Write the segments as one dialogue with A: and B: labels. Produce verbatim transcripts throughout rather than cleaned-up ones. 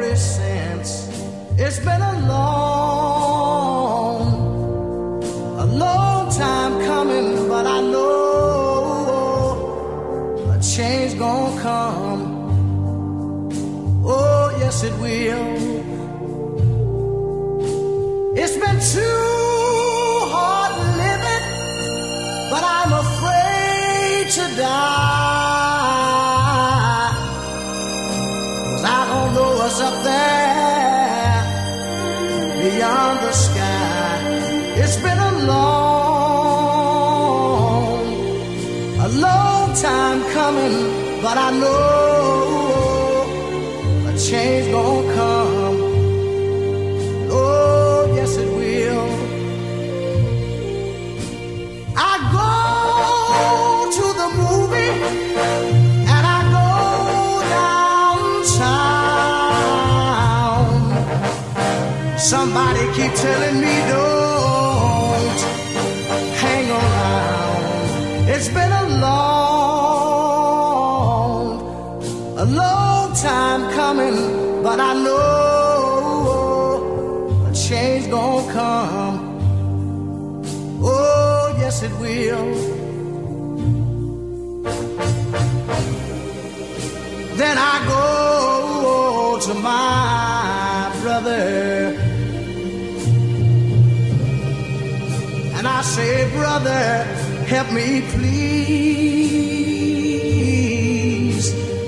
A: ever since. It's been a long, a long time coming, but I know a change gonna come. Oh, yes it will. It's been too hard living, but I'm afraid to die, 'cause I don't know what's up there beyond the sky. It's been a long, a long time coming, but I know a change gonna come. Oh, yes it will. I go to the movie and I go downtown. Somebody keep telling me don't hang around. It's been a long, a long time coming, but I know a change gonna come. Oh, yes it will. Then I go to my brother and I say, brother, help me please.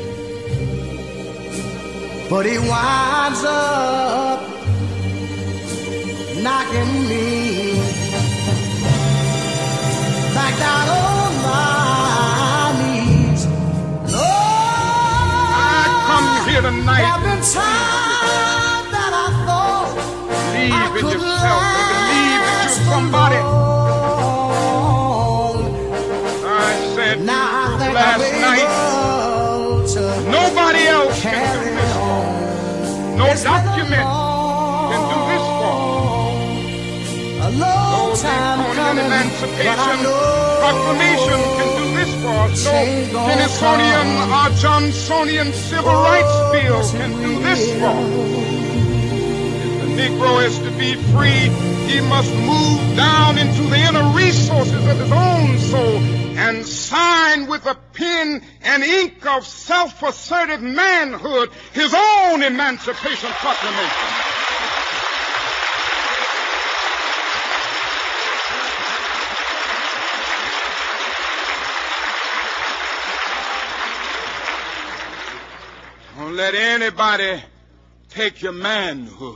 A: But he winds up knocking me back down on my knees. Lord,
B: I come here tonight.
A: There have been times that I thought
B: believe
A: I
B: in
A: could
B: yourself and believe that
A: last
B: you're somebody.
A: long.
B: I said
A: Now I think
B: last
A: I'm
B: night,
A: able to
B: nobody else can do
A: carry
B: this.
A: on.
B: No
A: It's been a
B: document can do this for me.
A: A long
B: No
A: time
B: Lincoln
A: coming, but I
B: Emancipation
A: know
B: Proclamation can do this for us. No
A: change gonna
B: Jeffersonian
A: come.
B: or Johnsonian Civil
A: Oh,
B: Rights Bill
A: yes,
B: can
A: it
B: do this for us. If the Negro is to be free, he must move down into the inner resources of his own soul and sign with a pen and ink of self-assertive manhood his own Emancipation Proclamation. Don't let anybody take your manhood.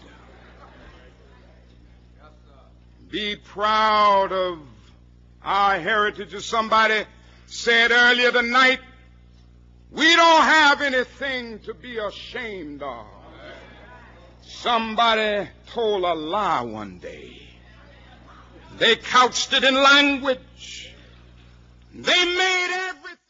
B: Be proud of our heritage. As somebody said earlier tonight, we don't have anything to be ashamed of. Somebody told a lie one day. They couched it in language. They made everything